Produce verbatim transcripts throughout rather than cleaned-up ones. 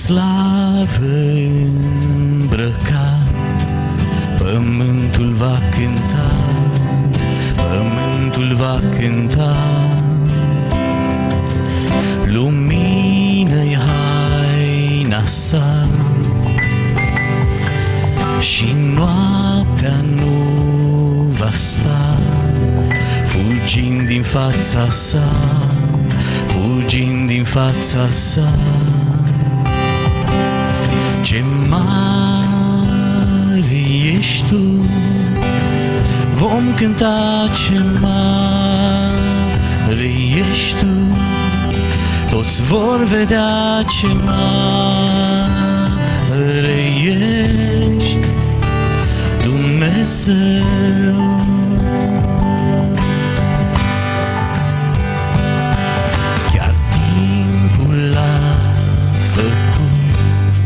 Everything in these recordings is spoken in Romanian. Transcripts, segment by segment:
slavă îmbrăcat, pământul va cânta, pământul va cânta. Lumină-i haina sa și noaptea nu va sta, fugind din fața sa, fugind din fața sa. Ce mare ești tu, vom cânta ce mare ești tu, toți vor vedea ce mare ești, Dumnezeu. Chiar timpul l-a făcut,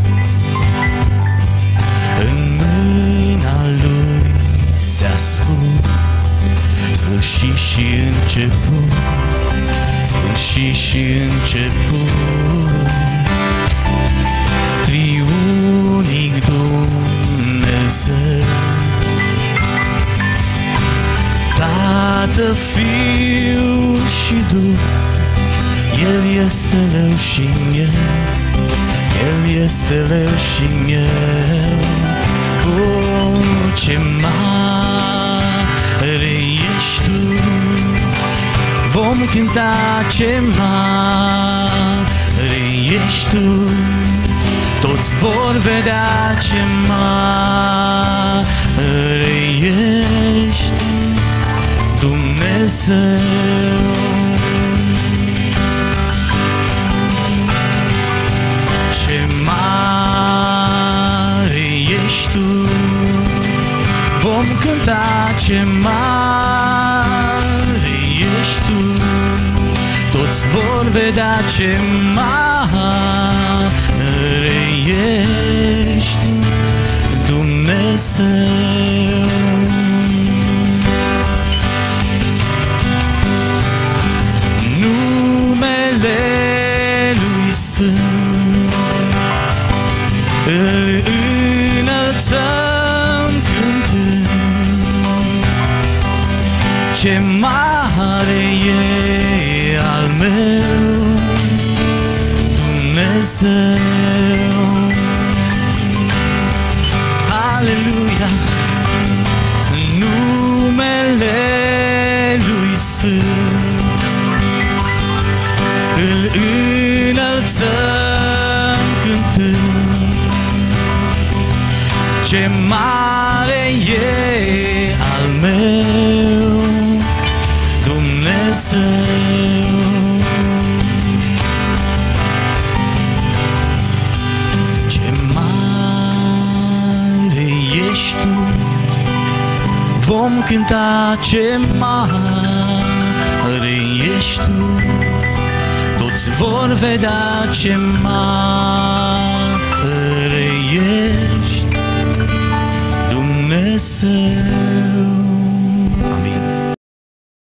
în mâna lui se ascund, sfârșit și început, sfârșit și început. Triunic Dumnezeu, Tată, Fiu și Duh, El este leu și el, El este leu și el. Oh, ce mare ești tu, vom cânta ce mare ești tu, toți vor vedea ce mare ești, Dumnezeu. Ce mare ești tu, vom cânta ce mare ești tu, toți vor vedea ce mare ești, Dumnezeu. Numele lui Sfânt îl înălțăm cântând, ce mare e al meu Dumnezeu. Aleluia, numele lui Sfânt îl înălțăm cântând, ce mare e al meu Dumnezeu. Ce mare ești tu, vom cânta ce mare ești tu, toți vor vedea ce mare ești, Dumnezeu.